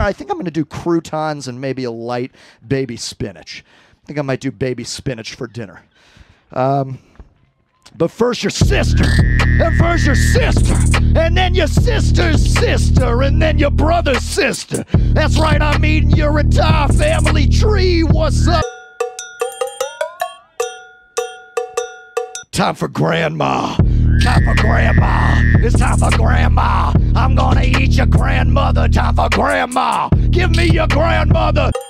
I think I'm going to do croutons and maybe a light baby spinach. I think I might do baby spinach for dinner. But first your sister, and first your sister, and then your sister's sister, and then your brother's sister. That's right, I'm eating your entire family tree. What's up? Time for grandma. Time for grandma. It's time for grandma. I'm gonna eat your grandmother. Time for grandma. Give me your grandmother.